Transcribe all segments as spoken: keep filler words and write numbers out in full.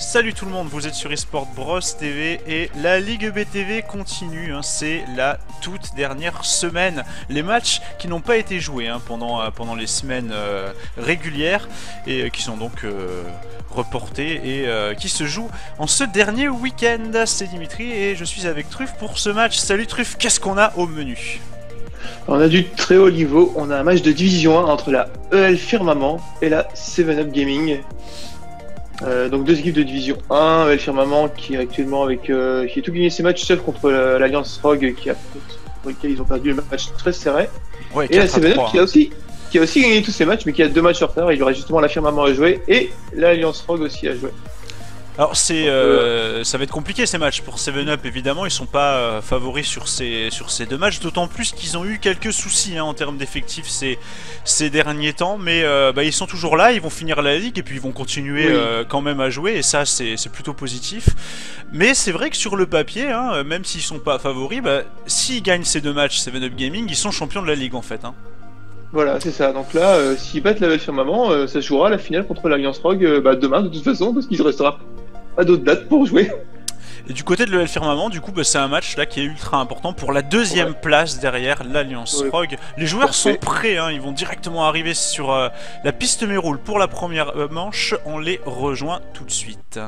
Salut tout le monde, vous êtes sur eSport Bros T V et la Ligue B T V continue, hein, c'est la toute dernière semaine. Les matchs qui n'ont pas été joués hein, pendant, euh, pendant les semaines euh, régulières et euh, qui sont donc euh, reportés et euh, qui se jouent en ce dernier week-end. C'est Dimitri et je suis avec Truff pour ce match. Salut Truff, qu'est-ce qu'on a au menu? On a du très haut niveau, on a un match de division un entre la E L Firmament et la seven up Gaming. Euh, donc deux équipes de division un, E L Firmament qui est actuellement avec euh, qui a tout gagné ses matchs sauf contre euh, l'Alliance Rogue qui a pour lequel ils ont perdu le match très serré. Ouais, et la seven up qui a aussi qui a aussi gagné tous ses matchs mais qui a deux matchs en retard. Il y aura justement la Firmament à jouer et l'Alliance Rogue aussi à jouer. Alors c'est, euh, ça va être compliqué ces matchs pour seven up évidemment, ils sont pas euh, favoris sur ces, sur ces deux matchs, d'autant plus qu'ils ont eu quelques soucis hein, en termes d'effectifs ces, ces derniers temps, mais euh, bah, ils sont toujours là, ils vont finir la ligue et puis ils vont continuer oui. euh, quand même à jouer et ça c'est plutôt positif. Mais c'est vrai que sur le papier, hein, même s'ils sont pas favoris, bah, s'ils gagnent ces deux matchs seven up Gaming, ils sont champions de la ligue en fait. Hein. Voilà, c'est ça. Donc là, euh, s'ils battent la E L Firmament, euh, ça jouera la finale contre l'Alliance Rogue euh, bah, demain de toute façon parce qu'il restera pas d'autres dates pour jouer. Et du côté de l'E L Firmament, du coup, bah, c'est un match là qui est ultra important pour la deuxième ouais. place derrière l'Alliance ouais. Rogue. Les joueurs Parfait. sont prêts, hein, ils vont directement arriver sur euh, la piste Méroule pour la première euh, manche. On les rejoint tout de suite.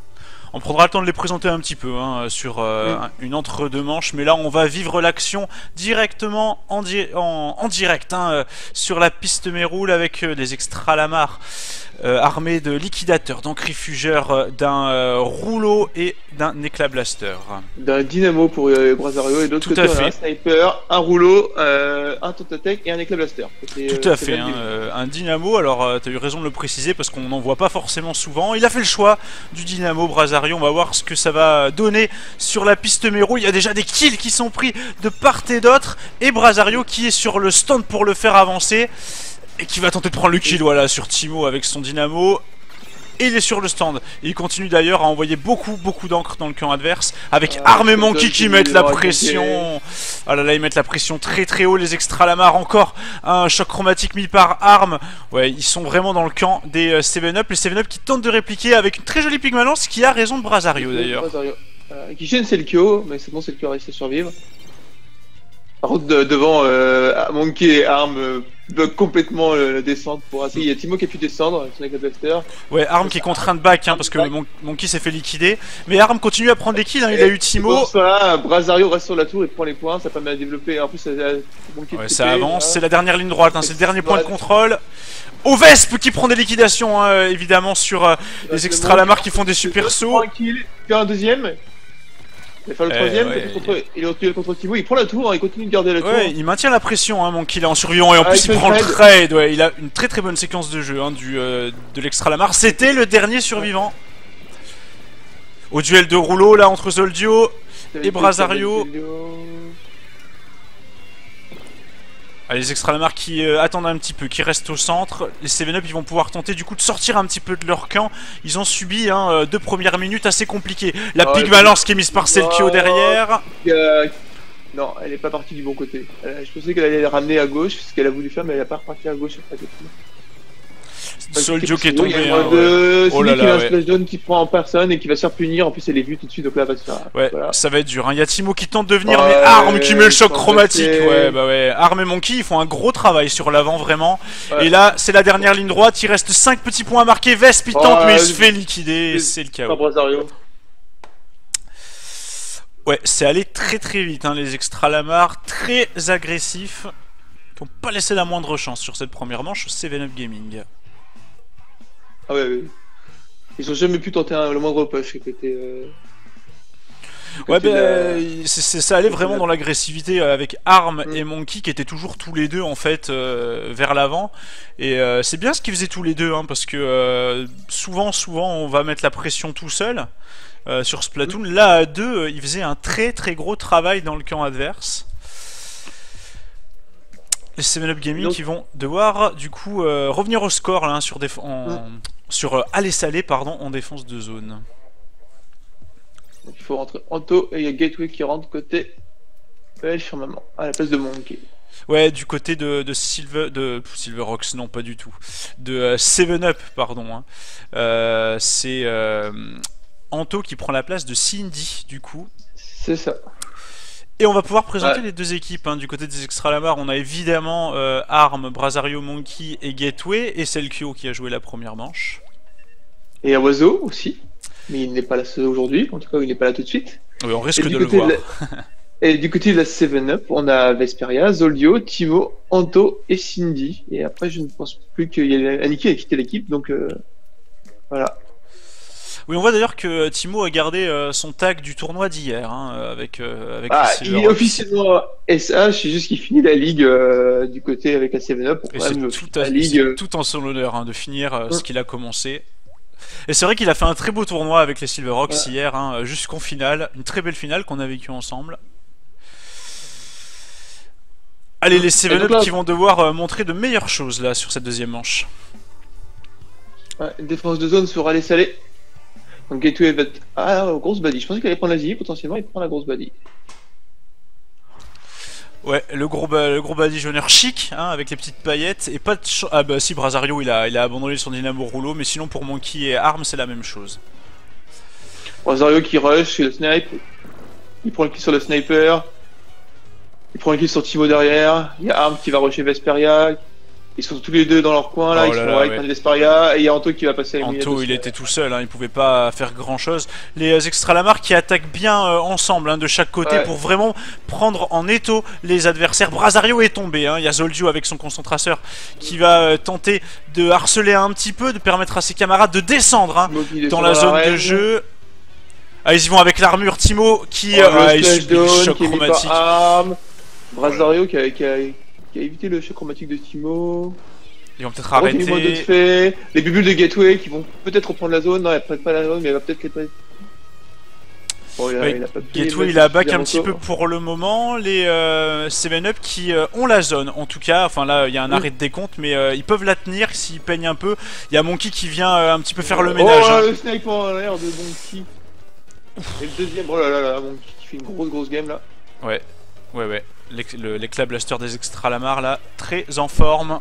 On prendra le temps de les présenter un petit peu hein, sur euh, oui. une entre-deux manches, mais là on va vivre l'action directement en, di en, en direct hein, euh, sur la piste Méroule avec euh, des extralamars euh, armés de liquidateurs, d'encrifugeurs, euh, d'un euh, rouleau et d'un éclat blaster. D'un dynamo pour euh, Brasario et de l'autre côté on a un sniper, un rouleau, euh, un tototech et un éclat blaster. Tout à fait, hein, euh, un dynamo, alors euh, tu as eu raison de le préciser parce qu'on n'en voit pas forcément souvent. Il a fait le choix du dynamo Brasario. On va voir ce que ça va donner sur la piste Méroule. Il y a déjà des kills qui sont pris de part et d'autre. Et Brasario qui est sur le stand pour le faire avancer. Et qui va tenter de prendre le kill voilà, sur Timo avec son dynamo. Et il est sur le stand. Et il continue d'ailleurs à envoyer beaucoup beaucoup d'encre dans le camp adverse. Avec ah, Arm et Monkey qui mettent la pression. Ah là là, ils mettent la pression très très haut. Les extralamars encore. Un choc chromatique mis par Arm. Ouais, ils sont vraiment dans le camp des euh, seven up. Les seven up qui tentent de répliquer avec une très jolie pigmalance qui a raison de Brasario d'ailleurs. Euh, qui gêne Selkio, mais c'est bon, Selkio a réussi à survivre. Par contre, de, devant euh, Monkey et Arm euh, bug complètement euh, la descente pour essayer. Il y a Timo qui a pu descendre avec la blaster. Ouais, Arm qui est contraint de back hein, parce que Mon Monkey s'est fait liquider. Mais Arm continue à prendre des kills, hein, il a eu Timo. Voilà, Brasario reste sur la tour et prend les points, ça permet de développer. En plus, ça, ouais, ça avance, c'est la dernière ligne droite, hein, c'est le dernier point de contrôle. Au Vesp qui prend des liquidations hein, évidemment sur euh, les extralamars qui font des super sauts. Un kill, puis un deuxième. Il va faire le troisième, ouais, contre, il est retrouvé contre Timo, il prend la tour, il continue de garder la tour. Ouais, il maintient la pression, hein, Monkey là en survivant, et en ah, plus il prend le trade, ouais, il a une très très bonne séquence de jeu hein, du, euh, de l'extralamar. C'était le dernier survivant. Au duel de rouleau là entre Zoldio et Brasario. Ah, les extralamars qui euh, attendent un petit peu, qui restent au centre. Les seven up ils vont pouvoir tenter du coup de sortir un petit peu de leur camp. Ils ont subi hein, deux premières minutes assez compliquées. La oh, pigmalance qui est mise par Selkio oh, derrière. Euh, non, elle est pas partie du bon côté. Euh, je pensais qu'elle allait les ramener à gauche, ce qu'elle a voulu faire, mais elle est pas repartie à gauche après. Soldio qui est tombé. Il y a hein, de... ouais. oh là là, qui a un splashdown qui prend en personne et qui va se faire punir. En plus, elle est vue tout de suite, donc là, elle va se faire. Ouais, voilà. Ça va être dur. Hein. Il y a Timo qui tente de venir, ouais, mais Arm qui met le choc chromatique. passer. Ouais, bah ouais. Arm et Monkey, ils font un gros travail sur l'avant, vraiment. Ouais. Et là, c'est la dernière ligne droite. Il reste cinq petits points à marquer. Vesp, il tente, ouais, mais il se fait liquider. C'est le chaos. Ouais, c'est allé très très vite. Hein. Les extralamars, très agressifs, qui n'ont pas laissé la moindre chance sur cette première manche. seven up Gaming. Ah ouais, ouais, ils ont jamais pu tenter un, le moindre push côté. Euh... Ouais, ben bah, ça allait vraiment dans l'agressivité avec Arm mm. et Monkey qui étaient toujours tous les deux en fait euh, vers l'avant. Et euh, c'est bien ce qu'ils faisaient tous les deux, hein, parce que euh, souvent, souvent, on va mettre la pression tout seul euh, sur Splatoon. Mm. Là, à deux, euh, ils faisaient un très très gros travail dans le camp adverse. Les seven up Gaming donc, qui vont devoir du coup euh, revenir au score là, hein, sur, en, mm. sur euh, aller salé pardon en défense de zone. Donc il faut rentrer Anto et il y a Gateway qui rentre côté E L Firmament à la place de Monkey. Ouais, du côté de, de Silver, de Silverox, non pas du tout, de euh, seven up, pardon. Hein. Euh, c'est euh, Anto qui prend la place de Cindy, du coup. C'est ça. Et on va pouvoir présenter Ouais. les deux équipes. Hein. Du côté des Extralamar, on a évidemment euh, Arm, Brasario, Monkey et Gateway, et Selkio qui a joué la première manche. Et à Oiseau aussi. Mais il n'est pas là aujourd'hui. En tout cas, il n'est pas là tout de suite. Oui, on Et risque du de le côté voir. de la- Et du côté de la seven up, on a Vesperia, Zoldio, Timo, Anto et Cindy. Et après, je ne pense plus qu'il y a Aniki a quitté l'équipe, donc euh, voilà. Oui, on voit d'ailleurs que Timo a gardé euh, son tag du tournoi d'hier, hein, avec, euh, avec Ah, les il est Silverox. officiellement S H, c'est juste qu'il finit la ligue euh, du côté avec la seven up. Pour Et quand c'est même tout, la à- ligue. c'est euh, tout en son honneur hein, de finir euh, ce Mm. qu'il a commencé. Et c'est vrai qu'il a fait un très beau tournoi avec les Silverox Ouais. hier, hein, jusqu'en finale. Une très belle finale qu'on a vécue ensemble. Allez, les Et seven donc up là- qui vont devoir euh, montrer de meilleures choses là sur cette deuxième manche. Ouais, défense de zone sur Allez Salé. Donc Gateway va être... Ah, grosse baddie. Je pensais qu'il allait prendre la Zilly, potentiellement il prend la grosse baddie. Ouais, le gros, ba- le gros badigeonneur chic, hein, avec les petites paillettes. Et pas de ch- Ah bah si, Brasario il a, il a abandonné son dynamo rouleau, mais sinon pour Monkey et Arm c'est la même chose. Rosario qui rush, c'est le snipe. Il prend le kill sur le sniper. Il prend le kill sur Timo derrière. Il y a Arm qui va rusher Vesperia. Ils sont tous les deux dans leur coin là. Oh ils là sont là, ouais, ils ouais. prennent Vesperia. Et il y a Anto qui va passer à la Anto il était tout seul, hein, il pouvait pas faire grand chose. Les euh, Extralamar qui attaquent bien euh, ensemble hein, de chaque côté Ouais. pour vraiment prendre en étau les adversaires. Brasario est tombé, hein. Il y a Zoldio avec son concentrateur qui va euh, tenter de harceler un petit peu, de permettre à ses camarades de descendre hein, dans la zone de jeu. Ah, ils y vont avec l'armure. Timo qui Oh, euh, le il splash subit le down choc qui est mis par chromatique. Arm. Brasario qui a, qui, a, qui a évité le choc chromatique de Timo. Ils vont peut-être Arrêter. De arrêter. fait. Les bubules de Gateway qui vont peut-être reprendre la zone. Non, elle prête pas la zone, mais elle va peut-être les prendre. Bon, il a, Ouais, il a pas pu les Gateway mettre il a back un suffisamment petit peu tôt. pour le moment. Les euh, seven up qui euh, ont la zone en tout cas. Enfin là il y a un Mm. arrêt de décompte mais euh, ils peuvent la tenir s'ils peignent un peu. Il y a Monkey qui vient euh, un petit peu faire le ménage. Oh, hein. le sniper en l'air de Monkey. Et le deuxième, oh là là là, Monkey qui fait une grosse grosse game là. Ouais, ouais, ouais. L'éc- le- L'éclat blaster des Extralamar là, très en forme.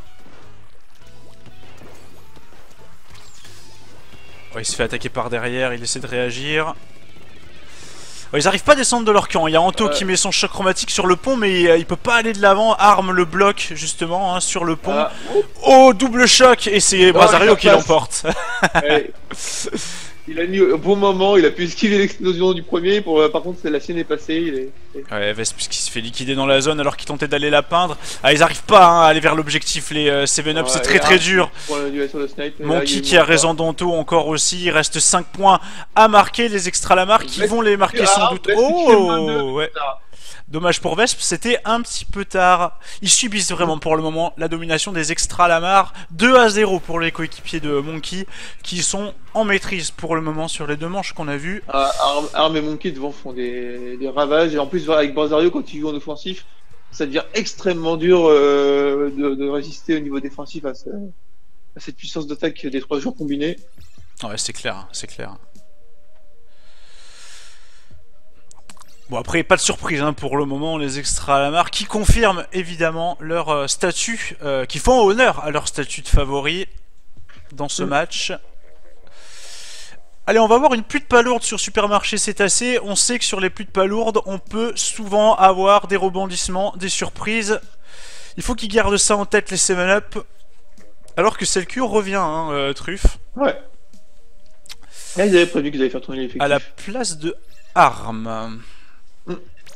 Ouais, il se fait attaquer par derrière, il essaie de réagir. Ouais, ils arrivent pas à descendre de leur camp. Il y a Anto Ouais. qui met son choc chromatique sur le pont, mais euh, il peut pas aller de l'avant. Arm le bloque justement hein, sur le pont. Ah, Oh, double choc et c'est Brasario il qui passe. l'emporte. ouais. Il a mis au bon moment, il a pu esquiver l'explosion du premier. Pour, euh, par contre, la sienne est passée. Il est... Ouais, Vesp qui se fait liquider dans la zone alors qu'il tentait d'aller la peindre. Ah, ils arrivent pas hein, à aller vers l'objectif. Les euh, seven up, Ouais, c'est et très très Arm dur. qui prend le duel sur le snipe, et là, Monkey il qui a monte raison d'Anto encore aussi. Il reste cinq points à marquer. Les Extralamar qui Vesp vont les marquer qui- sans ah, doute. Vesp qui fait vingt-deux. Oh, ouais. pas. Dommage pour Vesp, c'était un petit peu tard. Ils subissent vraiment pour le moment la domination des Extralamar. deux à zéro pour les coéquipiers de Monkey qui sont en maîtrise pour le moment sur les deux manches qu'on a vues. Ah, Arm, Arm et Monkey devant font des, des ravages. Et en plus, avec Brasario, quand il joue en offensif, ça devient extrêmement dur euh, de, de résister au niveau défensif à, ce- à cette puissance d'attaque des trois joueurs combinés. Ouais, c'est clair, hein, c'est clair. Bon après pas de surprise hein, pour le moment les Extralamar qui confirment évidemment leur euh, statut, euh, qui font honneur à leur statut de favori dans ce Mm. match. Allez on va voir une pluie de palourdes sur Supermarché Cétacé. On sait que sur les pluies de palourdes on peut souvent avoir des rebondissements, des surprises. Il faut qu'ils gardent ça en tête les seven up. Alors que Selkio revient hein, euh, Truffe. Ouais. Là, ils avaient prévu qu'ils allaient faire tourner l'effectif. À la place de Arm. Mm.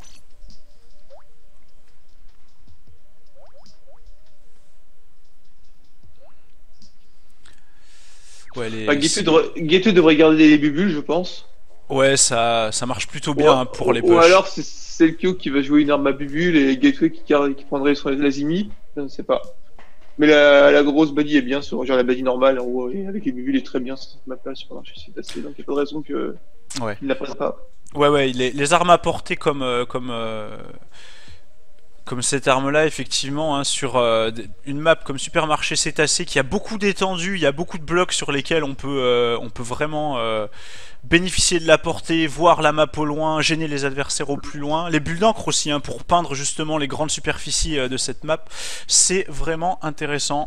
Ouais, les... Enfin, Gateway devrait, Gateway devrait garder les bubules, je pense. ouais ça, ça marche plutôt bien Ou- hein, pour les Ou push. alors, c'est Selkio qui va jouer une arme à bubules et Gateway qui, garde- qui prendrait sur les Lazimi. Je ne sais pas. Mais la, la grosse body est bien sur genre la body normale en haut et avec les bubules est très bien sur ma place sur le marché assez donc il n'y a pas de raison que Ouais. il ne la prenne pas. Ouais, ouais, les, les armes à portée comme, euh, comme, euh, Comme cette arme-là, effectivement, hein, sur euh, une map comme Supermarché Cétacé, qui a beaucoup d'étendue, il y a beaucoup de blocs sur lesquels on peut, euh, on peut vraiment euh, bénéficier de la portée, voir la map au loin, gêner les adversaires au plus loin. Les bulles d'encre aussi, hein, pour peindre justement les grandes superficies euh, de cette map, c'est vraiment intéressant.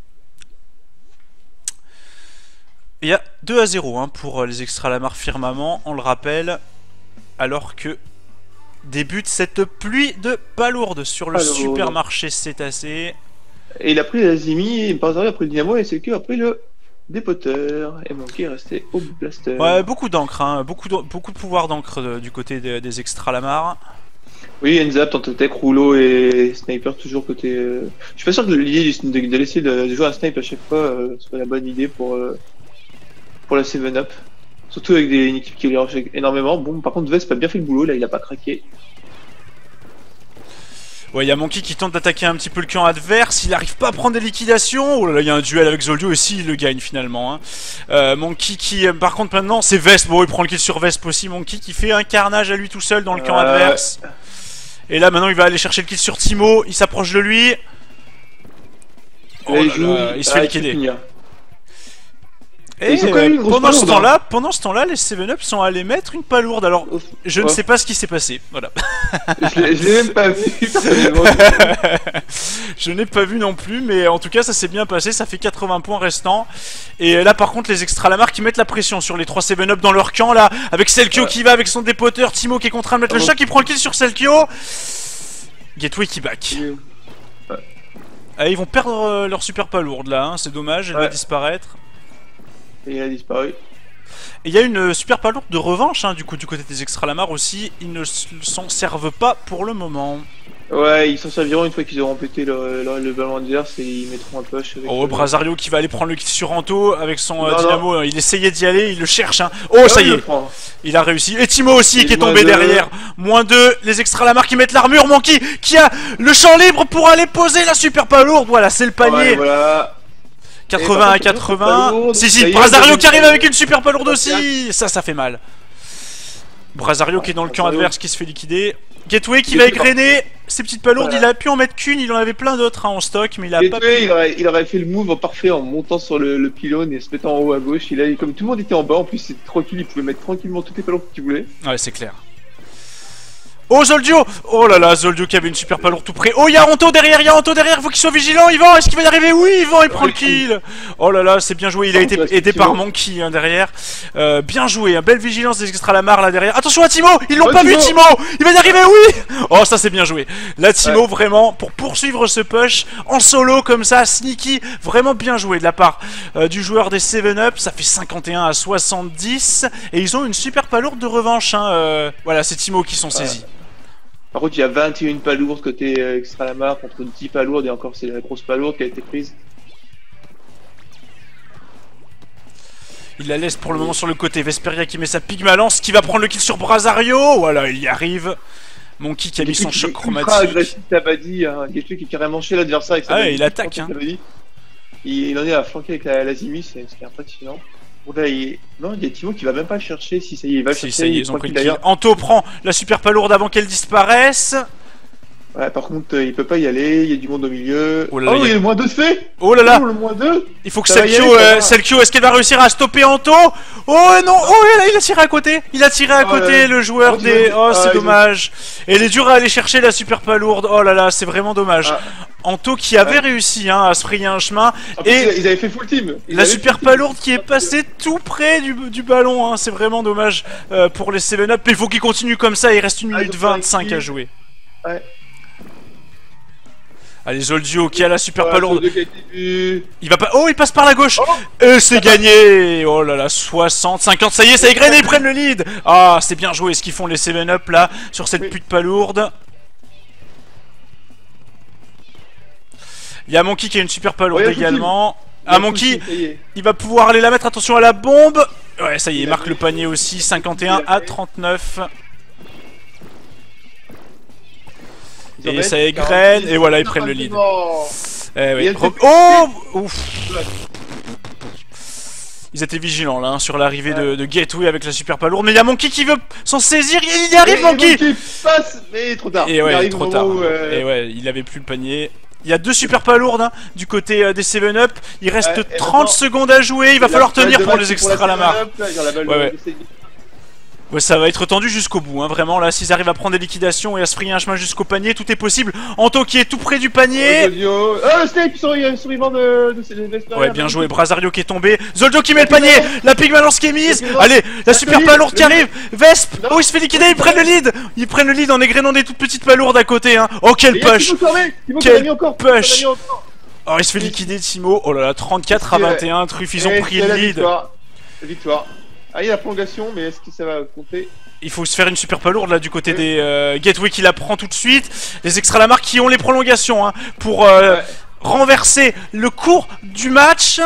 Il y a deux à zéro hein, pour les Extralamar Firmament, on le rappelle, alors que débute cette pluie de palourdes sur le Alors, Supermarché Cétacé. Et il a pris l'Azimi, Brazario a pris le Dynamo et S L Q a pris le Dépoteur. Et Monkey est resté au Blaster. Ouais, beaucoup d'encre, hein, beaucoup, de, beaucoup de pouvoir d'encre de, du côté de, des Extralamar. Oui, Enzap, Tantotech, Rouleau et Sniper toujours côté... Euh... Je suis pas sûr que l'idée de, de laisser de, de jouer un snipe à chaque fois euh, soit la bonne idée pour, euh, pour la seven up. Surtout avec des, une équipe qui les rush énormément. Bon, par contre, Vesp a bien fait le boulot, là, il a pas craqué. Ouais, il y a Monkey qui tente d'attaquer un petit peu le camp adverse, il n'arrive pas à prendre des liquidations. Oh là là, il y a un duel avec Zoldio et si il le gagne finalement. Hein. Euh, Monkey qui, euh, par contre, maintenant, c'est Vesp. Bon, il prend le kill sur Vesp aussi. Monkey qui fait un carnage à lui tout seul dans le camp euh... adverse. Et là, maintenant, il va aller chercher le kill sur Timo. Il s'approche de lui. Oh là joue... là, il se ah, fait liquider. Et, et euh, pendant ce temps-là, pendant ce temps-là, les seven up sont allés mettre une palourde. Alors, je ouais. ne sais pas ce qui s'est passé. Voilà. Je l'ai même pas vu. Je n'ai pas vu non plus, mais en tout cas, ça s'est bien passé. Ça fait quatre-vingts points restants. Et là, par contre, les Extralamar qui mettent la pression sur les trois seven up dans leur camp là, avec Selkio ouais. qui va avec son dépoteur, Timo qui est contraint de mettre oh. le chat, qui prend le kill sur Selkio. Gateway qui back. Ouais. Ah, ils vont perdre euh, leur super palourde là. Hein. C'est dommage. Elle ouais. va disparaître. Et il a disparu. Et il y a une super palourde de revanche hein, du coup du côté des Extralamar aussi. Ils ne s'en servent pas pour le moment. Ouais, ils s'en serviront une fois qu'ils auront pété le, le, le ballon adverse et ils mettront un push avec oh, le... Brazario qui va aller prendre le kill sur Anto avec son non, euh, Dynamo. non. Il essayait d'y aller, il le cherche. Hein. Oh, ça y est, il a réussi. Et Timo aussi et qui est tombé deux. derrière. moins deux, les Extralamar qui mettent l'armure. Monkey qui a le champ libre pour aller poser la super palourde. Voilà, c'est le panier. Ouais, voilà. quatre-vingts à quatre-vingts. Si, si, Brazario qui arrive avec une super palourde aussi. Ça, ça fait mal. Brazario qui est dans le camp adverse qui se fait liquider. Gateway qui va égrener ses petites palourdes. Il a pu en mettre qu'une, il en avait plein d'autres hein, en stock, mais il a pas pu. Il aurait, il aurait fait le move parfait en montant sur le, le pylône et se mettant en haut à gauche. Il a, comme tout le monde était en bas, en plus c'était tranquille, il pouvait mettre tranquillement toutes les palourdes qu'il voulait. Ouais, c'est clair. Oh Zoldio! Oh là là, Zoldio qui avait une super palourde tout près. Oh, il y a Anto derrière, il y a Anto derrière, faut qu'il soit vigilant, Yvan, est-ce qu'il va y arriver? Oui, Yvan, il prend le kill! Oh là là, c'est bien joué, il a été aidé par Monkey hein, derrière. Euh, bien joué, hein, belle vigilance des Extralamar là derrière. Attention à Timo! Ils l'ont pas vu, Timo! Il va y arriver, oui! Oh, ça c'est bien joué. Là, Timo, ouais. vraiment, pour poursuivre ce push, en solo comme ça, sneaky, vraiment bien joué de la part euh, du joueur des seven up. Ça fait cinquante et un à soixante-dix. Et ils ont une super palourde de revanche. Hein, euh, voilà, c'est Timo qui sont saisis. Ouais. Par contre, il y a vingt et une palourdes côté euh, Extralamar contre dix palourdes et encore c'est la grosse palourde qui a été prise. Il la laisse pour le moment sur le côté. Vesperia qui met sa Pygmalance qui va prendre le kill sur Brazario. Voilà, il y arrive. Monkey qui a mis son choc chromatique. Il est agressif, Tabadi, un Gateway qui est carrément chez l'adversaire avec sa ah ouais, il attaque. Hein. Il, il en est à flanquer avec la, la Zimi, c'est ce qui est impressionnant. Bon, là, il... Non, il y a Timo qui va même pas le chercher. Si ça y est, il va le si, chercher. Ça y est, ils ont pris le kill. Anto prend la super palourde avant qu'elle disparaisse. Ouais, par contre, euh, il peut pas y aller. Il y a du monde au milieu. Oh, là, oh il y a le moins deux se fait. Oh là là. Oh, le moins deux. Il faut que Selkio, euh, Selkio, est-ce qu'elle va réussir à stopper Anto? Oh non. Oh là, il a tiré à côté. Il a tiré à oh, côté, euh... le joueur oh, des. Oh, c'est ah, dommage. Et il est dur à aller chercher la super palourde. Oh là là, c'est vraiment dommage. Ah. Anto qui avait ouais. réussi hein, à se frayer un chemin. En et plus, ils avaient fait full team. Ils la super palourde qui est passée tout près du, du ballon. Hein. C'est vraiment dommage euh, pour les seven up. Mais il faut qu'ils continuent comme ça. Il reste une minute ah, vingt-cinq à jouer. Ouais. Allez, Zoldio qui a la super ouais, palourde. Il va pas. Oh, il passe par la gauche. Oh, et c'est gagné. Oh là là, soixante, cinquante. Ça y est, ça égrène et ils prennent le lead. Ah, c'est bien joué ce qu'ils font les seven up là sur cette oui. pute palourde. Il y a Monkey qui a une super palourde ouais, également. Ah, Monkey, il va pouvoir aller la mettre. Attention à la bombe. Ouais, ça y est, il marque le panier aussi. cinquante et un à trente-neuf. Et ça égrène. Et voilà, ils prennent le lead. Eh oui. Oh ouf. Ils étaient vigilants là hein, sur l'arrivée ouais. de, de Gateway avec la super palourde. Mais il y a Monkey qui veut s'en saisir. Il y arrive, et Monkey. Monkey passe, mais trop tard. Et ouais, il arrive trop tard. Où, euh... Et ouais, il avait plus le panier. Il y a deux super palourdes hein, du côté euh, des seven up. Il reste ouais, trente secondes à jouer. Il va falloir tenir pour les extra la marque. Ouais, ouais. Ouais, ça va être tendu jusqu'au bout, hein, vraiment. Là, s'ils arrivent à prendre des liquidations et à se frayer un chemin jusqu'au panier, tout est possible. Anto qui est tout près du panier. Oh, le Snake, survivant de, de, de, de ouais, bien joué. Brasario qui est tombé. Zoldo qui met le panier. La pigmalance qui est mise. Allez, la super palourde qui arrive. Vesp. Oh, il se fait liquider. Ils prennent le lead. Ils prennent le lead en égrénant des toutes petites palourdes à côté. Hein. Oh, quel push. Quel push. Oh, il se fait liquider Timo. Oh là là, trente-quatre à vingt et un. Truff, ils ont pris le lead. Victoire. Ah, il y a la prolongation, mais est-ce que ça va compter? Il faut se faire une super palourde là du côté oui. des euh, Gateway qui la prend tout de suite. Les extra la marque qui ont les prolongations hein, pour euh, ouais. renverser le cours du match.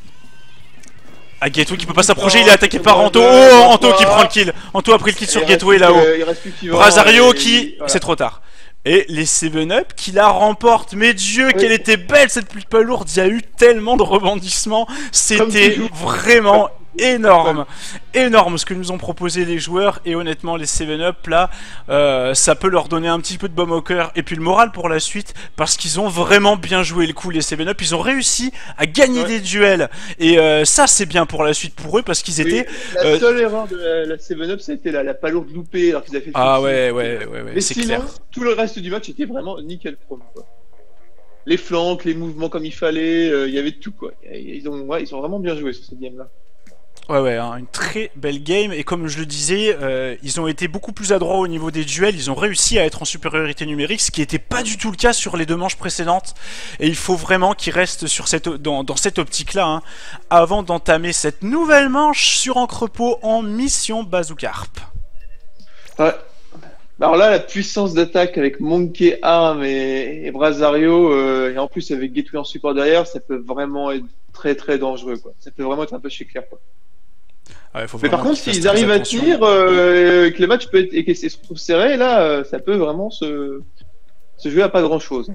Ah, Gateway qui peut pas s'approcher, oh, il est attaqué par Anto. Oh, Anto qui prend le kill. Anto a pris le kill sur Gateway là-haut. Brasario qui... Voilà. C'est trop tard. Et les seven up qui la remportent. Mais Dieu, oui. qu'elle était belle cette pluie palourde. Il y a eu tellement de rebondissements. C'était vraiment... énorme, énorme ce que nous ont proposé les joueurs. Et honnêtement les seven up là euh, ça peut leur donner un petit peu de baume au cœur et puis le moral pour la suite, parce qu'ils ont vraiment bien joué le coup. Les seven up, ils ont réussi à gagner ouais. des duels et euh, ça c'est bien pour la suite pour eux, parce qu'ils étaient oui, la euh... seule erreur de la, la seven up c'était la, la palourde loupée alors qu'ils avaient fait ah ouais ouais ouais, ouais mais c'est sinon, clair. Tout le reste du match était vraiment nickel pro quoi. Les flancs, les mouvements comme il fallait, il euh, y avait tout quoi. Ils ont, ouais, ils ont vraiment bien joué sur cette game là. Ouais ouais, hein, une très belle game, et comme je le disais, euh, ils ont été beaucoup plus adroits au niveau des duels, ils ont réussi à être en supériorité numérique, ce qui n'était pas du tout le cas sur les deux manches précédentes, et il faut vraiment qu'ils restent sur cette, dans, dans cette optique-là, hein, avant d'entamer cette nouvelle manche sur Encrepot en mission Bazookarp. Ouais. Alors là, la puissance d'attaque avec Monkey, Arm et, et Brasario, euh, et en plus avec Gateway en support derrière, ça peut vraiment être très très dangereux, quoi. Ça peut vraiment être un peu chez Claire, quoi. Ouais, faut mais par contre, s'ils arrivent à tenir, euh, que le match peut être et que se trouve serré, là, euh, ça peut vraiment se, se jouer à pas grand chose.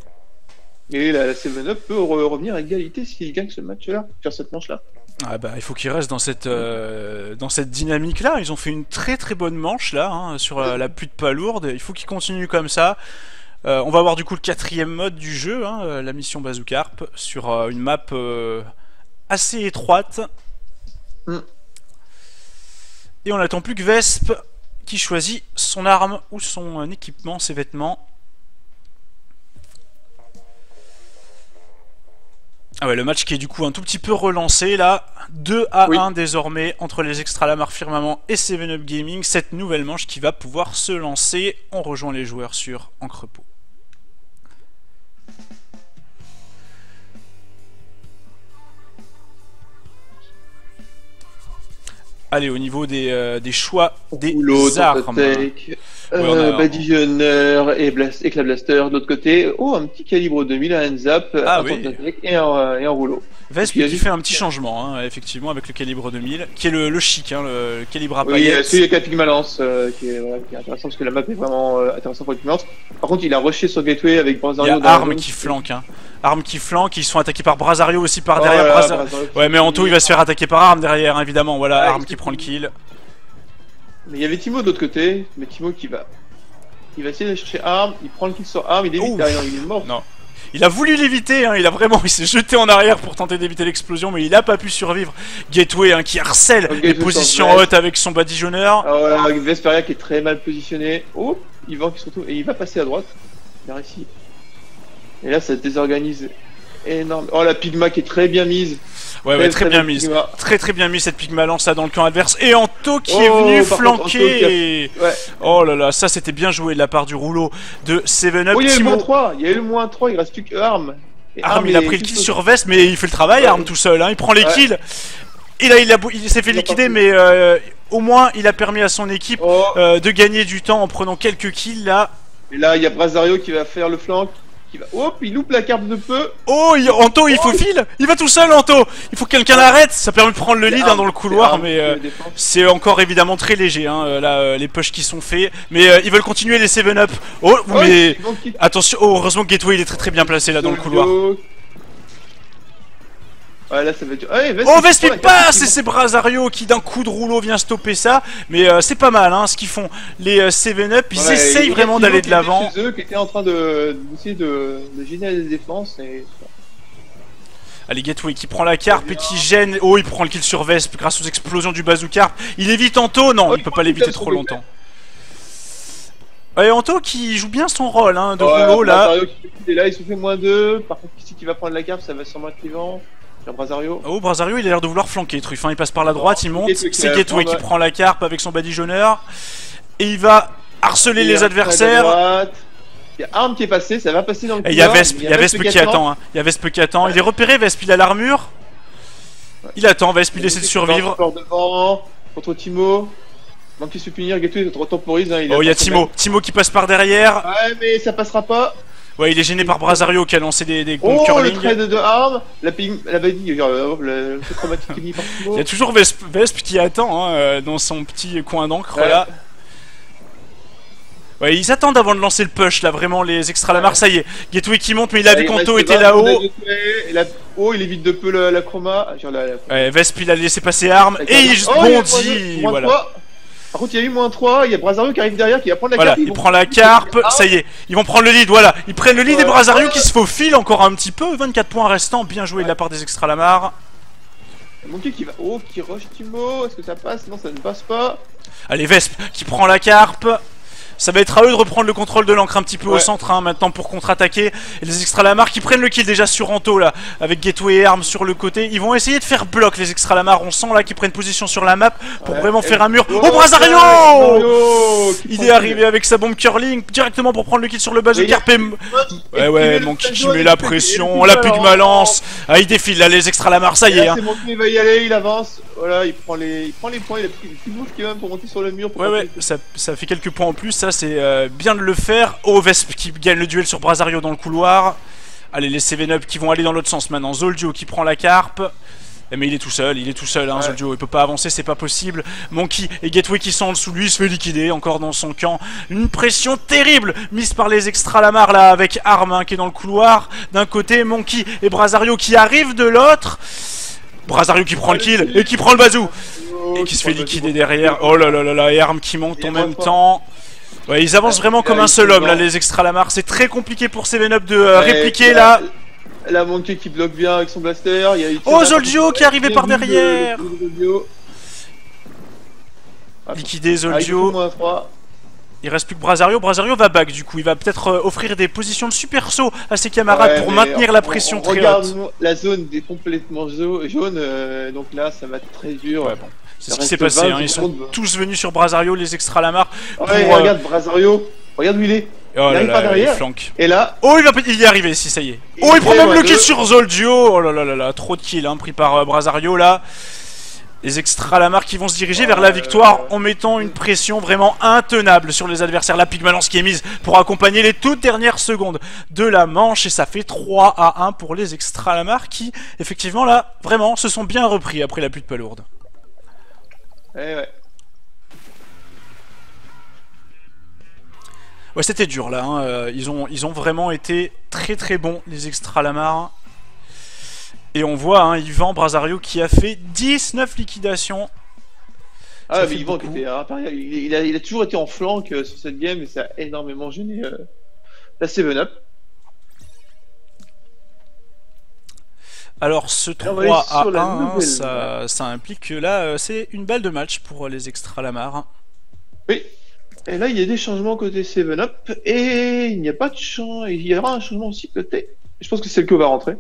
Et la, la seven up peut re revenir à égalité s'ils gagnent ce match-là, faire cette manche-là. Ah bah, il faut qu'ils restent dans cette, euh, dans cette dynamique-là. Ils ont fait une très très bonne manche là, hein, sur euh, la pluie de palourde. Il faut qu'ils continuent comme ça. Euh, on va avoir du coup le quatrième mode du jeu, hein, la mission Bazookarp, sur euh, une map euh, assez étroite. Mm. Et on n'attend plus que Vesp qui choisit son arme ou son euh, équipement, ses vêtements. Ah ouais, le match qui est du coup un tout petit peu relancé là, deux à oui. un désormais entre les Extra Lamar Firmament et seven up Gaming, cette nouvelle manche qui va pouvoir se lancer. On rejoint les joueurs sur Encrepot. Allez, au niveau des, euh, des choix des Rouleau, armes. Euh, ouais, Badigeonneur et Blast, Éclat Blaster de l'autre côté. Oh, un petit calibre deux mille, un Zap, ah, un oui. et, un, et un rouleau. Vesp qui juste... fait un petit changement, hein, effectivement, avec le calibre deux mille, qui est le, le chic, hein, le, le calibre à oui, paillettes. Oui, celui avec la pigmalance, euh, qui, est, voilà, qui est intéressant, parce que la map est vraiment euh, intéressante pour la pigmalance. Par contre, il a rushé sur Gateway avec Brasario. Il y a Arm qui flanque, hein. Arm qui flanque, ils sont attaqués par Brasario aussi par derrière. Oh, voilà, Brasa... Ouais, mais Anto il va se faire attaquer par Arm derrière, évidemment. Voilà, ah, Arm qui prend le kill. Mais il y avait Timo de l'autre côté, mais Timo qui va. Il va essayer d'aller chercher Arm, il prend le kill sur Arm, il évite derrière, il est mort. Non. Il a voulu l'éviter, hein, il a vraiment, il s'est jeté en arrière pour tenter d'éviter l'explosion, mais il a pas pu survivre. Gateway, hein, qui harcèle okay, les positions hautes avec son badigeonneur. Ah voilà, avec Vesperia qui est très mal positionné. Oh, Yvan qui se retrouve, et il va passer à droite. Il a réussi. Et là, ça désorganise énorme. Oh, la Pigma qui est très bien mise. Ouais, ouais, très, très bien mise. Pigma. Très très bien mise cette Pigma lance là dans le camp adverse. Et Anto qui oh, est venu flanquer. Contre, ouais. Oh là là, ça c'était bien joué de la part du rouleau de seven up. Oh, il y a eu le moins trois, il y a eu le moins trois, il reste plus que Arm. Et Arm, Arm il a pris le kill sur Vest, mais il fait le travail, ouais. Arm tout seul, hein, il prend les ouais. kills. Et là, il, a, il s'est fait il liquider, mais euh, au moins il a permis à son équipe oh. euh, de gagner du temps en prenant quelques kills là. Et là, il y a Brasario qui va faire le flank. Qui va... Hop, il loupe la carte de peu. Oh, il... Anto, il oh, faufile. Il va tout seul, Anto. Il faut que quelqu'un l'arrête. Ça permet de prendre le lead hein, dans le couloir, arme, mais euh, c'est encore évidemment très léger. Hein, là, euh, les pushs qui sont faits, mais euh, ils veulent continuer les seven up. Oh, oh mais attention. Oh, heureusement que Gateway il est très très bien placé là dans le couloir. Ouais, là ça va être dur. Ouais, Vesp, Oh, il Vesp prend la il carte, passe. Et il c'est Brasario qui d'un coup de rouleau vient stopper ça. Mais euh, c'est pas mal hein, ce qu'ils font. Les euh, seven up, ils Ouais, essayent il y a vraiment Timo d'aller qui de l'avant. était chez eux, qui était en train de d'essayer de, de gêner la défense. Et... Allez, Gateway qui prend la carpe et qui gêne. Oh, il prend le kill sur Vesp grâce aux explosions du bazooka. Il évite Anto. Non, Oh, il peut pas l'éviter trop longtemps. Ouais, Anto qui joue bien son rôle hein, de ouais, rouleau là. Brasario qui est là, il se fait moins deux. Par contre, ici qui va prendre la carte, ça va sûrement être vivant. Sur Brasario. Oh, Brasario, il a l'air de vouloir flanquer Truff. Hein. Il passe par la droite, il monte. Gateway qui C'est va Gateway prendre, qui ouais. prend la carpe avec son badigeonneur. Et il va harceler Il les est adversaires. à droite. Il y a Arm qui est passé, ça va passer dans le Et il y a couloir. Vesp, il y a Vesp qui attend. Hein. Il y a Vesp qui attend. Il est repéré, Vesp, il a l'armure. Il attend, Vesp, il essaie de survivre. Devant, contre Timo. Donc il se fait punir, Gateway retemporise. Hein, il Oh, il y a attend Timo. Timo qui passe par derrière. Ouais, mais ça passera pas. Ouais, il est gêné par Brasario qui a lancé des, des Oh, curling. le trade de Arm. La ping, la dit, genre, le le chromatique qui est mis par Timo. Il y a toujours Vesp, Vesp qui attend hein, euh, dans son petit coin d'encre Ouais. là. Ouais, ils attendent avant de lancer le push là, vraiment les extra lamar, ça y est. Gateway qui monte, mais il a vu qu'Anto était là-haut. Oh, il évite de peu la, la chroma. Genre la, la... Ouais, Vesp il a laissé passer arme et il oh, bondit. Moins Voilà. trois. Par contre, il y a eu moins trois. Il y a Brasario qui arrive derrière, qui va prendre la Voilà, carte. il prend la carpe, ça y est, ils vont prendre le lead, voilà. Ils prennent le lead Ouais. et Brasario qui se faufile encore un petit peu. vingt-quatre points restants, bien joué de la part des extra lamar. Monkey qui va. Oh, qui rush Timo. Est-ce que ça passe? Non, ça ne passe pas. Allez, Vesp qui prend la carpe. Ça va être à eux de reprendre le contrôle de l'encre un petit peu Ouais. au centre hein, maintenant pour contre-attaquer. Et les extra lamar qui prennent le kill déjà sur Anto là, avec Gateway et Arm sur le côté. Ils vont essayer de faire bloc les extra lamar. On sent là qu'ils prennent position sur la map pour Ouais. vraiment Et- faire un mur. Oh, Oh, Brasario! Brasario qui Il prend est le arrivé avec sa bombe curling directement pour prendre le kill sur le base de Mais il y a- Carpe. et- Et Ouais, qui ouais, met le Monkey flash qui jaune met et la le- et pression, le la Pygma Pygma lance. lance. Ah, il défile là, les extra lamar, ça y Et est. là, Hein. c'est Monkey, il va y aller, il avance. Voilà, il prend les, il prend les points, il a pris des petits bouches qui même pour monter sur le mur. Pour Ouais, pas ouais, que- ça, ça fait quelques points en plus, ça c'est euh, bien de le faire. Oh, Vesp qui gagne le duel sur Brasario dans le couloir. Allez, les seven up qui vont aller dans l'autre sens maintenant. Zoldio qui prend la carpe. Eh, mais il est tout seul, il est tout seul, hein, Ouais. Zoldio, il peut pas avancer, c'est pas possible. Monkey et Gateway qui sont en dessous de lui, il se fait liquider encore dans son camp. Une pression terrible mise par les extra lamar là, avec Arm hein, qui est dans le couloir. D'un côté, Monkey et Brasario qui arrivent de l'autre. Brasario qui prend le kill et qui prend le bazou. Oh, Et qui se fait prend le liquider bazou. derrière. Oh là là là là, et Arm qui monte Il en est même moins temps. Ouais, ils avancent Ouais, vraiment là, comme ils un seul sont homme là, devant. les extra lamar. C'est très compliqué pour seven up de euh, Ouais, répliquer là. là. La Monkey qui bloque bien avec son blaster. Il y a il tire Oh, la- Zoldio qui est arrivé Bien par vu de- derrière. de- de Zoldio. Ah, Liquidé ah, il fait Zoldio. moins trois. Il reste plus que Brasario. Brasario va back du coup. Il va peut-être euh, offrir des positions de super saut à ses camarades Ouais, pour mais maintenir on- la pression on très regarde haute. la zone est complètement zo- jaune, euh, donc là ça va être très dur. Ouais, bon. C'est Ça ce qui s'est reste passé. vingt Hein. Ils sont secondes. tous venus sur Brasario, les extra lamar. Ouais, pour, euh, regarde Brasario, regarde où il est. Oh là arrive là, par il derrière. flanque. Et là, Oh, il va il y est arrivé, si ça y est. Il Oh, il prend fait même moins le kill deux. sur Zoldio. Oh là là là là, trop de kills hein, pris par euh, Brasario là. Les extra lamar qui vont se diriger vers la victoire en mettant une pression vraiment intenable sur les adversaires. La Pygma lance qui est mise pour accompagner les toutes dernières secondes de la manche et ça fait trois à un pour les extra lamar qui, effectivement là, vraiment se sont bien repris après la pluie de palourde. eh ouais. Ouais, c'était dur là, hein. euh, ils, ont, ils ont vraiment été très très bons les extra lamar. Et on voit hein, Yvan Brasario qui a fait dix-neuf liquidations. Ah Ça mais fait Yvan qui beaucoup. était impérial, il, il a, il a toujours été en flanc euh, sur cette game et ça a énormément gêné euh, la seven up. Alors ce on va aller trois à sur la un, nouvelle ça, ça implique que là euh, c'est une balle de match pour les extra lamar. Oui. Et là il y a des changements côté seven up et il n'y a pas de changement, il y aura un changement aussi côté. Je pense que c'est le qui va rentrer.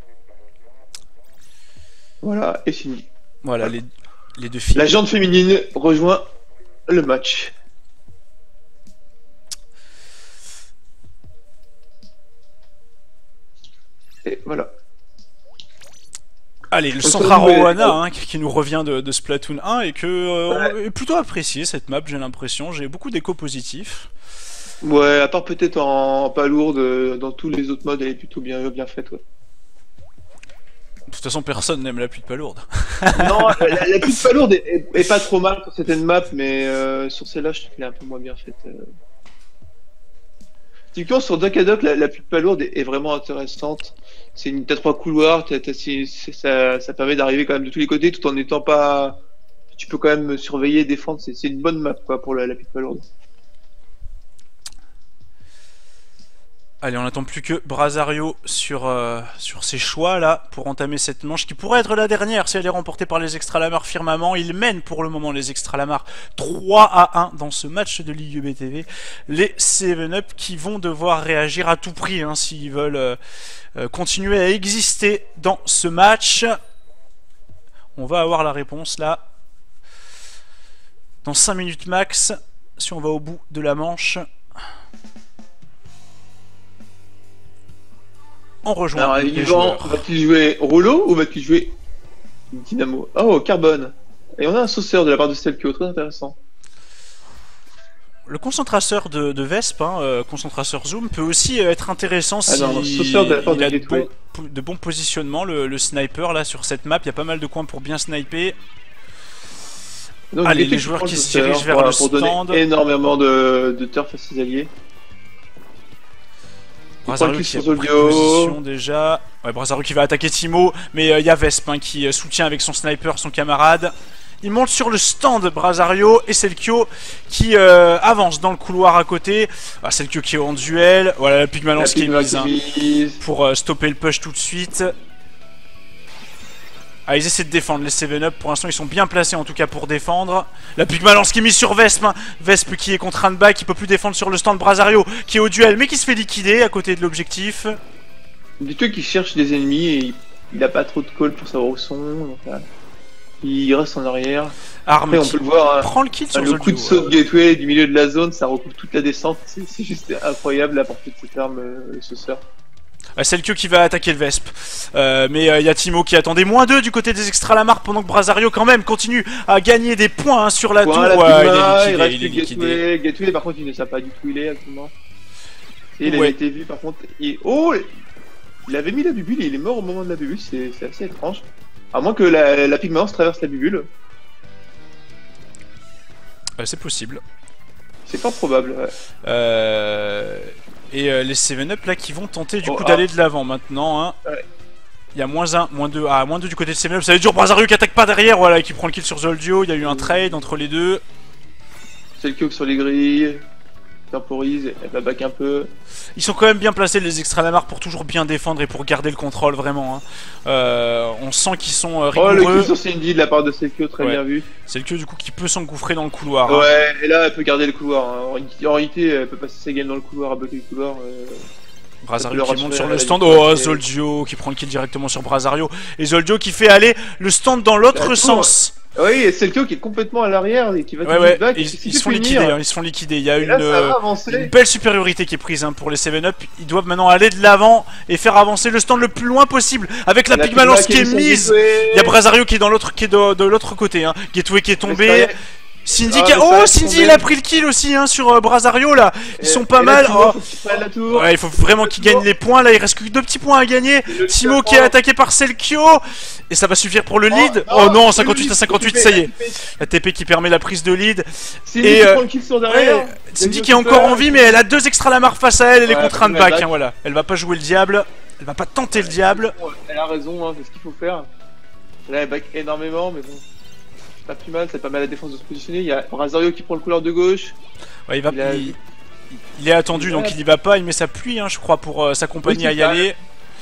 Voilà, et fini. Voilà, les, les deux filles. La jante féminine rejoint le match. Et voilà. Allez, le Donc, Sandra ça nous met- Rowana hein, qui, qui nous revient de, de Splatoon un et que euh, on est plutôt apprécié cette map, j'ai l'impression. J'ai beaucoup d'échos positifs. Ouais, à part peut-être en pas lourde, euh, dans tous les autres modes, elle est plutôt bien, bien faite. Ouais. De toute façon, personne n'aime la pluie de palourde. Non, la, la, la plus pas lourde est, est- est pas trop mal sur certaines maps, mais euh, sur celle-là, je trouve qu'elle est un peu moins bien faite. Euh... Typiquement, sur Duck Duck, la, la plus pas lourde est, est vraiment intéressante. c'est une t'as trois couloirs, t'as, t'as, c'est- c'est- ça, ça permet d'arriver quand même de tous les côtés tout en n'étant pas. Tu peux quand même surveiller, défendre. C'est, c'est une bonne map quoi pour la, la piste lourde. Allez, on n'attend plus que Brasario sur, euh, sur ses choix là pour entamer cette manche qui pourrait être la dernière si elle est remportée par les Extralamar Firmament. Il mène pour le moment les Extralamar trois à un dans ce match de Ligue B T V. Les seven up qui vont devoir réagir à tout prix hein, s'ils veulent euh, euh, continuer à exister dans ce match. On va avoir la réponse là dans cinq minutes max si on va au bout de la manche. On rejoint Alors, les Yvan, joueurs. va-t-il jouer Rouleau ou va-t-il jouer Dynamo? Oh, Carbone. Et on a un sauceur de la part de Stelkio, très intéressant. Le concentrateur de, de Vesp, hein, euh, concentrateur zoom, peut aussi euh, être intéressant si Ah non, sauceur de la part il de a de Gateway. bons, de bons positionnements. Le, le sniper là sur cette map, il y a pas mal de coins pour bien sniper. Donc, Allez, Gateway les qui joueurs prend qui le se sauceur dirigent vers pour, le pour donner stand. énormément de, de turf à ses alliés. Il prend Brasario le kill qui a sur pris Zoldio. position déjà. Ouais, Brasario qui va attaquer Timo, mais il euh, y a Vesp hein, qui euh, soutient avec son sniper son camarade. Il monte sur le stand Brasario et Selkio qui euh, avance dans le couloir à côté. Ah, Selkio qui est en duel. Voilà la Pygmalance qui est Pygma mise qui hein, mise. pour euh, stopper le push tout de suite. Ah, ils essaient de défendre les seven up. Pour l'instant, ils sont bien placés en tout cas pour défendre. La Pygmalance qui est mise sur Vesp. Hein. Vesp qui est contre un de back, qui peut plus défendre sur le stand. Brasario qui est au duel, mais qui se fait liquider à côté de l'objectif. Dis-toi qu'il cherche des ennemis et il, il a pas trop de call pour savoir où sont. Donc, là, il reste en arrière. Arme Après, on qui peut le voir. Hein, prend le kill sur le coup de Zoldio. saut de Gateway du milieu de la zone, ça recouvre toute la descente. C'est, c'est juste incroyable la portée de cette arme, euh, le sauceur. Ah, Selkio qui va attaquer le Vesp. Euh, mais il euh, y a Timo qui attendait moins deux du côté des Extralamar pendant que Brasario quand même continue à gagner des points hein, sur la Voilà, tour. la Ouais, Pygma, il est il reste liquidé, il est plus liquidé. Gateway. Gateway, par contre, il ne sait pas du tout où il est actuellement. Et il Ouais. a été vu, par contre. Et... Oh, il avait mis la bubule et il est mort au moment de la bubule. C'est, c'est assez étrange. À moins que la, la Pygmalance traverse la bubule. Euh, c'est possible. C'est pas probable. Ouais. Euh... Et euh, les seven up là qui vont tenter du Oh, coup ah. d'aller de l'avant maintenant. Hein. Ouais. Il y a moins un, moins deux. Ah, moins deux du côté de seven up. Ça veut dire Brasario qui attaque pas derrière. Voilà, qui prend le kill sur Zoldio. Il y a eu un trade entre les deux. C'est le kill sur les grilles. Temporise, elle va back un peu. Ils sont quand même bien placés les Extralamar pour toujours bien défendre et pour garder le contrôle vraiment. Hein. Euh, on sent qu'ils sont euh, Oh, le rigoureux. kill sur Cindy de la part de Selkio, très Ouais. bien vu. C'est le queue du coup qui peut s'engouffrer dans le couloir. Hein. Ouais, et là, elle peut garder le couloir. Hein. En réalité, elle peut passer sa game dans le couloir, à bloquer le couloir. Euh... Brasario Ça peut qui le monte rassurer sur à le la stand. limite. Oh, Zoldio qui prend le kill directement sur Brasario. Et Zoldio qui fait aller le stand dans l'autre La tour. sens. Oui, et Selkio qui est complètement à l'arrière et qui va Ouais, tout ouais, back. ils, ils se font liquider. Hein, ils se font liquider. Il y a Et une, là, ça euh, va avancer. une belle supériorité qui est prise hein, pour les seven up. Ils doivent maintenant aller de l'avant et faire avancer le stand le plus loin possible avec la, La Pygmalance Pygma qui est sur mise. Gateway. Il y a Brasario qui est dans l'autre qui est de, de l'autre côté. Hein. Gateway qui est tombé. Mais Cindy Ah, qui a... mais ça Oh, va Cindy tomber. il a pris le kill aussi hein, sur euh, Brasario là. Ils Et- sont pas et là, mal. Timo, Oh. faut qu'il prenne la tour. Ouais, il faut vraiment qu'il gagne les points. Là, il reste que deux petits points à gagner. le Timo qui est serpent. attaqué par Selkio. Et ça va suffire pour le lead. Oh, Oh non, le cinquante-huit lead, à cinquante-huit, la ça y est. T P. La T P qui permet la prise de lead. Cindy Et, qui euh, prend le kill sur derrière. Ouais, Cindy qui est encore en vie, mais elle a deux Extralamar face à elle. Elle est Ouais, contre un de elle back. back. Hein, voilà. Elle va pas jouer le diable. Elle va pas tenter le diable. Elle a raison, hein, c'est ce qu'il faut faire. Là, elle back énormément, mais bon. C'est pas plus mal, ça permet à la défense de se positionner. Il y a Brasario qui prend le couloir de gauche. Ouais, il, va, Il a- il, il est attendu, donc Ouais. il y va pas. Il met sa pluie, hein, je crois, pour euh, s'accompagner Oui, à c'est y ça. aller.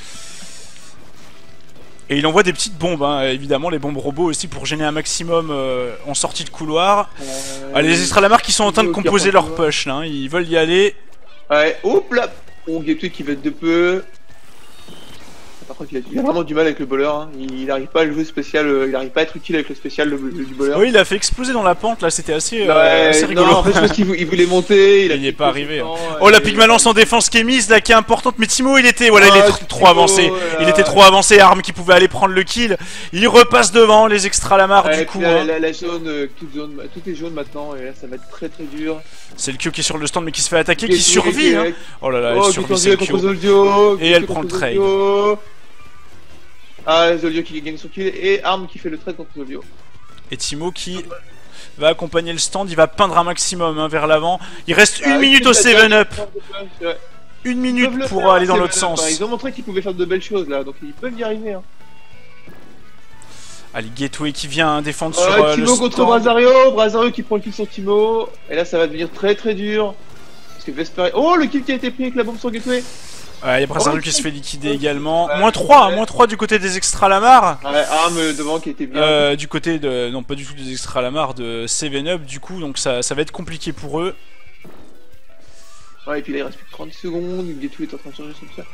Et il envoie des petites bombes, hein, évidemment, les bombes robots aussi pour gêner un maximum euh, en sortie de couloir. Euh, Ah, les Extralamar qui sont en train de Zoldio qui composer reprend leur le couloir. push là, hein, ils veulent y aller. Ouais, hop là. On Gateway qui va être de peu. Par contre, il a, il a vraiment du mal avec le bowler. Hein. Il n'arrive pas à le jouer spécial. euh, Il n'arrive pas à être utile avec le spécial le- le- du bowler. Oui, il a fait exploser dans la pente là, c'était assez, euh, Ouais, assez rigolo. non, en fait, je pense qu'il vou- il voulait monter. Il, a Il y est pris pas tout arrivé, son temps, Oh, la et- Pygmalance en défense qui est mise là, qui est importante, mais Timo il était, voilà, il Ah, est tr- trop Timo, avancé. voilà. Il était trop avancé, Arm qui pouvait aller prendre le kill. Il repasse devant les Extralamar Ouais, du et coup. puis la, Hein. la, la jaune, euh, toute jaune, tout est jaune maintenant. Et là, ça va être très très dur. C'est le Kyo qui est sur le stand mais qui se fait attaquer, qui Gateway survit. qui Hein. est- Oh là là, Oh, elle qui survit, est c'est le contre Kyo. Zoldio. Et elle contre prend le trade. Zoldio. Ah, Zoldio qui gagne son kill et Arm qui fait le trade contre Zoldio. Et Timo qui va accompagner le stand, il va peindre un maximum hein, vers l'avant. Il reste une Ah, minute kill au d'attaque, seven up. ouais. Une Ils minute peuvent le pour faire, aller dans c'est- l'autre enfin, sens. Ils ont montré qu'ils pouvaient faire de belles choses là, donc ils peuvent y arriver. Hein. Allez, Gateway qui vient défendre Euh, sur euh, Timo le contre stand. Brasario, Brasario qui prend le kill sur Timo, et là ça va devenir très très dur. Parce que Vesper... Oh, le kill qui a été pris avec la bombe sur Gateway. Ouais, il y a Brasario Oh, qui se fait liquider ouais. également. Ouais. moins trois, Ouais. moins trois du côté des extra Lamar. Ouais, arme devant qui était bien. Euh, du côté de. Non, pas du tout des extra Lamar, de seven up, du coup, donc ça, ça va être compliqué pour eux. Ouais, et puis là il reste plus que trente secondes, Gateway est en train de changer son tir.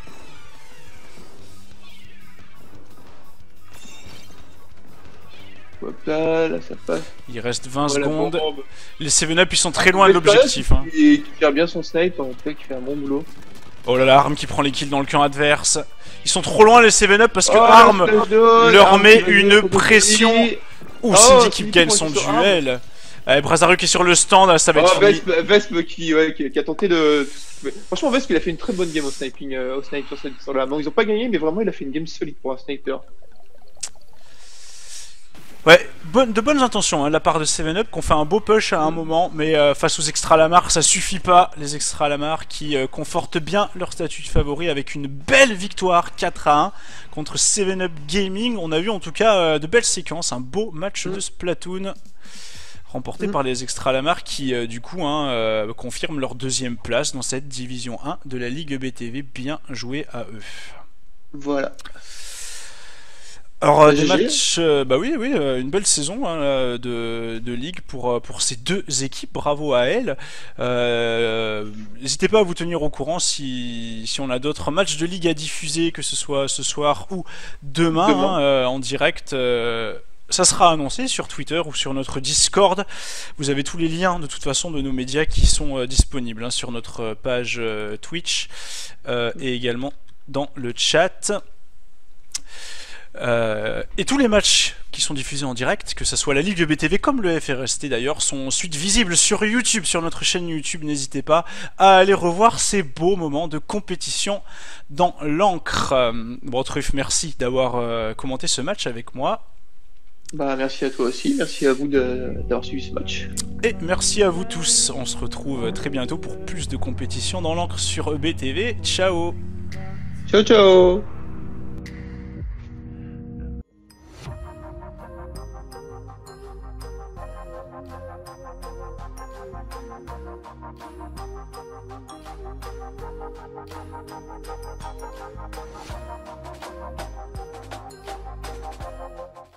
Hop là, là ça passe. Il reste vingt Voilà, secondes. bombe. Les seven up ils sont très loin de l'objectif. Hein. Et qui gère bien son snipe, en fait, qui fait un bon boulot. Oh là là, Arm qui prend les kills dans le camp adverse. Ils sont trop loin les seven up parce que Oh, Arm la flash de- leur Arm met qui va une venir contre pression. Cindy. Ouh, Oh, Cindy qui Cindy gagne qui son prend sur Arm. duel. Euh, Brasario qui est sur le stand, ça va Oh, être fini. Vesp, Vesp qui, ouais, qui, qui a tenté de. Franchement, Vesp il a fait une très bonne game au sniping, euh, au snipe sur cette sur la main. Ils ont pas gagné, mais vraiment il a fait une game solide pour un sniper. Ouais, bonne, de bonnes intentions hein, de la part de seven up, qu'on fait un beau push à un moment, mais euh, face aux extra Lamar, ça suffit pas. Les extra Lamar qui euh, confortent bien leur statut de favori avec une belle victoire quatre à un contre seven up Gaming. On a vu en tout cas euh, de belles séquences, un beau match Mm. de Splatoon remporté Mm. par les extra Lamar qui euh, du coup hein, euh, confirment leur deuxième place dans cette division un de la Ligue B T V. Bien joué à eux. Voilà. Alors, euh, des G G. matchs, euh, bah oui, oui, euh, une belle saison hein, euh, de, de ligue pour, euh, pour ces deux équipes, bravo à elles. Euh, N'hésitez pas à vous tenir au courant si, si on a d'autres matchs de ligue à diffuser, que ce soit ce soir ou demain, Demain. hein, euh, en direct. Euh, ça sera annoncé sur Twitter ou sur notre Discord. Vous avez tous les liens de toute façon de nos médias qui sont euh, disponibles hein, sur notre page euh, Twitch euh, et également dans le chat. Euh, et tous les matchs qui sont diffusés en direct, que ce soit la Ligue B T V comme le F R S T d'ailleurs, sont ensuite visibles sur YouTube, sur notre chaîne YouTube. N'hésitez pas à aller revoir ces beaux moments de compétition dans l'encre. Euh, bon, Truff, merci d'avoir euh, commenté ce match avec moi. Bah, merci à toi aussi, merci à vous de- d'avoir suivi ce match. Et merci à vous tous. On se retrouve très bientôt pour plus de compétition dans l'encre sur E B T V. Ciao! Ciao, ciao!